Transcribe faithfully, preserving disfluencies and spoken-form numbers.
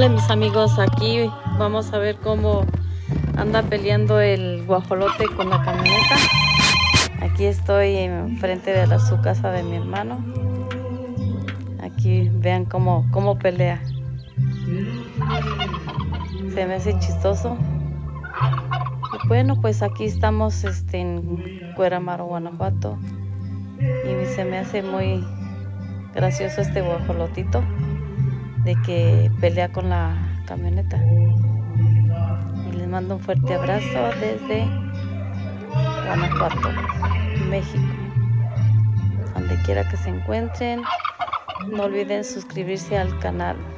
Hola mis amigos, aquí vamos a ver cómo anda peleando el guajolote con la camioneta. Aquí estoy enfrente de la, su casa de mi hermano. Aquí vean cómo, cómo pelea. Se me hace chistoso. Y bueno, pues aquí estamos este, en Cuerámaro, Guanajuato. Y se me hace muy gracioso este guajolotito de que pelea con la camioneta. Y les mando un fuerte abrazo desde Guanajuato, México. Donde quiera que se encuentren, no olviden suscribirse al canal.